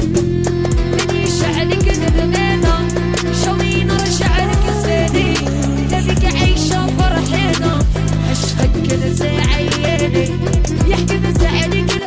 من يشعلك ندمنا شوي نرجع لك زيني تبقى عايشة فرحنا عشقك كل ساعة